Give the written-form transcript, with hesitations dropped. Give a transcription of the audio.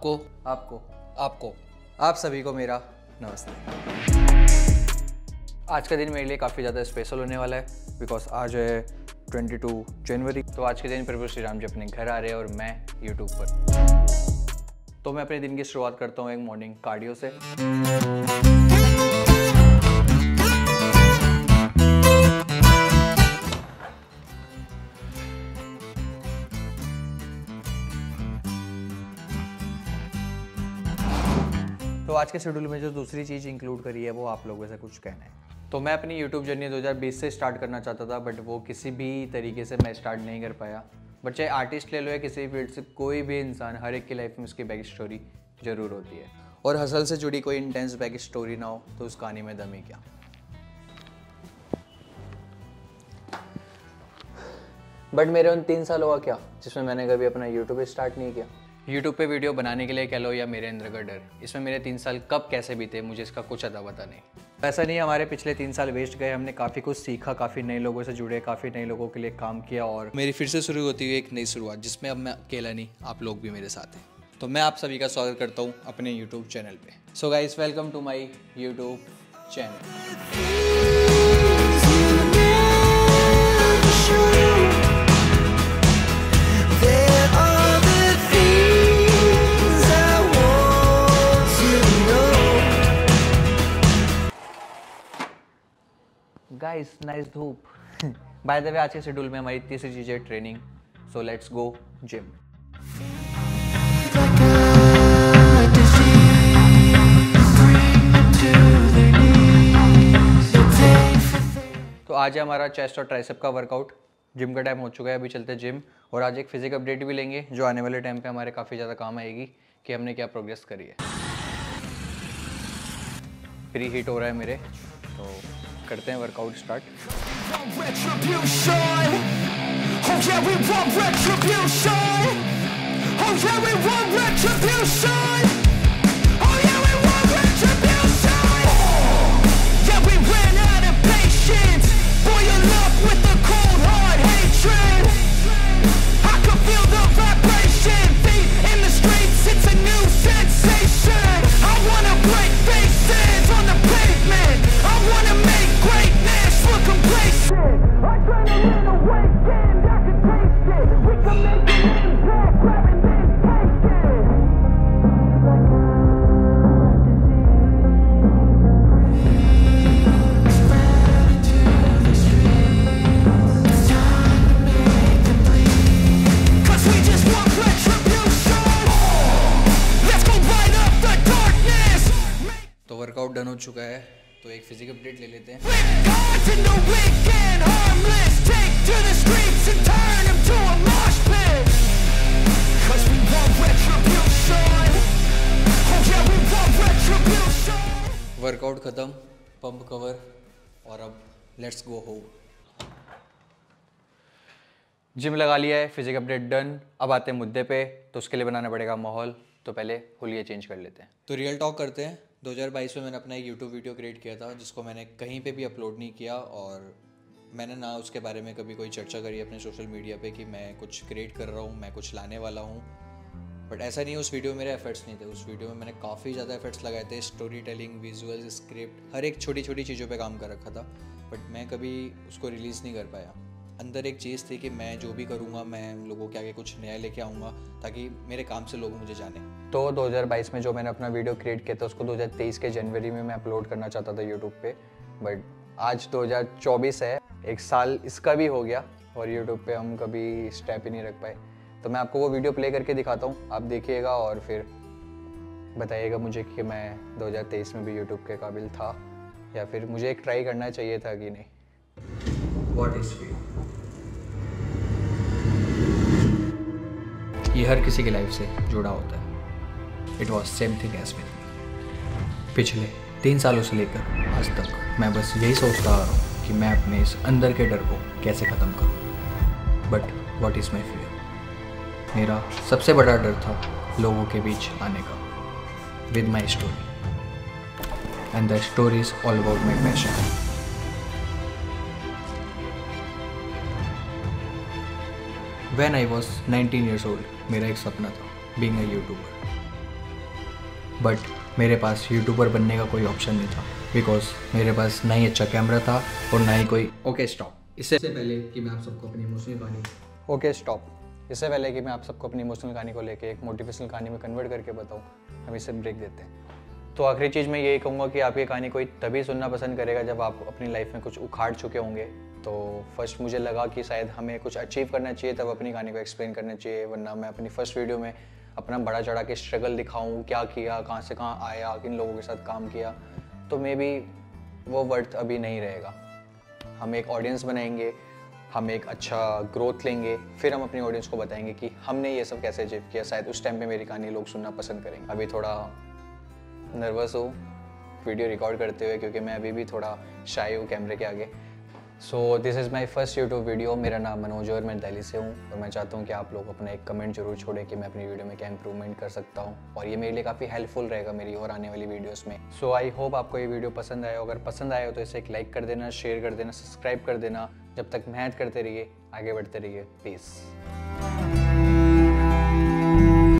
आपको आपको आपको आप सभी को मेरा नमस्ते। आज का दिन मेरे लिए काफ़ी ज़्यादा स्पेशल होने वाला है बिकॉज आज है 22 जनवरी। तो आज के दिन प्रभु श्री राम जी अपने घर आ रहे हैं और मैं यूट्यूब पर। तो मैं अपने दिन की शुरुआत करता हूँ एक मॉर्निंग कार्डियो से। तो आज के शेड्यूल में जो दूसरी चीज़ इंक्लूड करी है वो आप लोगों से कुछ कहना है। तो मैं अपनी यूट्यूब जर्नी 2020 से स्टार्ट करना चाहता था बट वो किसी भी तरीके से मैं स्टार्ट नहीं कर पाया। बट चाहे आर्टिस्ट ले लो या किसी फील्ड से कोई भी इंसान, हर एक की लाइफ में उसकी बैक स्टोरी ज़रूर होती है और हसल से जुड़ी कोई इंटेंस बैक स्टोरी ना हो तो उस कहानी में दम ही क्या। बट मेरे उन 3 साल हुआ क्या जिसमें मैंने कभी अपना यूट्यूब स्टार्ट नहीं किया। यूट्यूब पे वीडियो बनाने के लिए कह लो या मेरे अंदर का डर, इसमें मेरे 3 साल कब कैसे बीते मुझे इसका कुछ अता पता नहीं। ऐसा नहीं हमारे पिछले 3 साल वेस्ट गए, हमने काफ़ी कुछ सीखा, काफ़ी नए लोगों से जुड़े, काफ़ी नए लोगों के लिए काम किया और मेरी फिर से शुरू होती हुई एक नई शुरुआत जिसमें अब मैं अकेला नहीं, आप लोग भी मेरे साथ हैं। तो मैं आप सभी का स्वागत करता हूँ अपने यूट्यूब चैनल पे। So guys, welcome to my YouTube channel. Guys, nice धूप। बाय द वे, आज के शेड्यूल में हमारी तीसरी चीज़ है training. So let's go gym. तो आज है हमारा चेस्ट और ट्राइसेप का वर्कआउट। जिम का टाइम हो चुका है, अभी चलते हैं जिम और आज एक फिजिक अपडेट भी लेंगे जो आने वाले टाइम पे हमारे काफ़ी ज़्यादा काम आएगी कि हमने क्या प्रोग्रेस करी है। प्री हीट हो रहा है मेरे, तो करते हैं वर्कआउट स्टार्ट। वर्कआउट डन हो चुका है तो एक फिजिक अपडेट ले लेते हैं। वर्कआउट खत्म, पंप कवर और अब लेट्स गो होम। जिम लगा लिया है, फिजिक अपडेट डन। अब आते हैं मुद्दे पे, तो उसके लिए बनाना पड़ेगा माहौल। तो पहले हुलिया चेंज कर लेते हैं। तो रियल टॉक करते हैं। 2022 में मैंने अपना एक यूट्यूब वीडियो क्रिएट किया था जिसको मैंने कहीं पे भी अपलोड नहीं किया और मैंने ना उसके बारे में कभी कोई चर्चा करी अपने सोशल मीडिया पे कि मैं कुछ क्रिएट कर रहा हूँ, मैं कुछ लाने वाला हूँ। बट ऐसा नहीं, उस वीडियो में मेरे एफर्ट्स नहीं थे। उस वीडियो में मैंने काफ़ी ज़्यादा एफर्ट्स लगाए थे, स्टोरी टेलिंग, विजुअल, स्क्रिप्ट, हर एक छोटी छोटी चीज़ों पर काम कर रखा था। बट मैं कभी उसको रिलीज़ नहीं कर पाया। अंदर एक चीज़ थी कि मैं जो भी करूँगा मैं लोगों के आगे कुछ नया लेके आऊँगा ताकि मेरे काम से लोग मुझे जाने। तो 2022 में जो मैंने अपना वीडियो क्रिएट किया था उसको 2023 के जनवरी में मैं अपलोड करना चाहता था यूट्यूब पे। बट आज 2024 है, 1 साल इसका भी हो गया और यूट्यूब पे हम कभी स्टेप ही नहीं रख पाए। तो मैं आपको वो वीडियो प्ले करके दिखाता हूँ, आप देखिएगा और फिर बताइएगा मुझे कि मैं 2023 में भी यूट्यूब के काबिल था या फिर मुझे एक ट्राई करना चाहिए था कि नहीं। What is fear? ये हर किसी की लाइफ से जुड़ा होता है। It was same thing as with me. पिछले 3 सालों से लेकर आज तक मैं बस यही सोचता आ रहा हूँ कि मैं अपने इस अंदर के डर को कैसे ख़त्म करूँ। But what is my fear? मेरा सबसे बड़ा डर था लोगों के बीच आने का with my story and the story is all about my passion. When I was 19 years old, मेरा एक सपना था बीइंग अ यूट्यूबर। बट मेरे पास यूट्यूबर बनने का कोई ऑप्शन नहीं था, बिकॉज मेरे पास ना ही अच्छा कैमरा था और ना ही कोई इससे पहले कि मैं आप सबको अपनी इमोशनल कहानी को लेके एक मोटिवेशनल कहानी में कन्वर्ट करके बताऊँ, हम इसे ब्रेक देते हैं। तो आखिरी चीज़ मैं यही कहूँगा कि आपकी कहानी कोई तभी सुनना पसंद करेगा जब आप अपनी लाइफ में कुछ उखाड़ चुके होंगे। तो फर्स्ट मुझे लगा कि शायद हमें कुछ अचीव करना चाहिए तब अपनी कहानी को एक्सप्लेन करना चाहिए, वरना मैं अपनी फर्स्ट वीडियो में अपना बड़ा चढ़ा के स्ट्रगल दिखाऊँ, क्या किया, कहाँ से कहाँ आया, किन लोगों के साथ काम किया, तो मे बी वो वर्थ अभी नहीं रहेगा। हम एक ऑडियंस बनाएंगे, हम एक अच्छा ग्रोथ लेंगे, फिर हम अपनी ऑडियंस को बताएंगे कि हमने ये सब कैसे अचीव किया। शायद उस टाइम पे मेरी कहानी लोग सुनना पसंद करेंगे। अभी थोड़ा नर्वस हूँ वीडियो रिकॉर्ड करते हुए, क्योंकि मैं अभी भी थोड़ा शाय हूँ कैमरे के आगे। So this is my first YouTube video. मेरा नाम मनोज और मैं दिल्ली से हूँ, और मैं चाहता हूँ कि आप लोग अपना एक कमेंट जरूर छोड़ें कि मैं अपनी वीडियो में क्या इंप्रूवमेंट कर सकता हूँ, और ये मेरे लिए काफ़ी हेल्पफुल रहेगा मेरी और आने वाली वीडियोस में। सो आई होप आपको ये वीडियो पसंद आया। अगर पसंद आया हो तो इसे एक लाइक कर देना, शेयर कर देना, सब्सक्राइब कर देना। जब तक मेहनत करते रहिए, आगे बढ़ते रहिए। पीस।